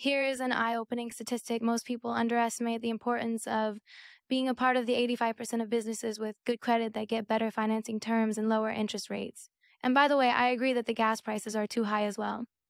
Here is an eye-opening statistic. Most people underestimate the importance of being a part of the 85% of businesses with good credit that get better financing terms and lower interest rates. And by the way, I agree that the gas prices are too high as well.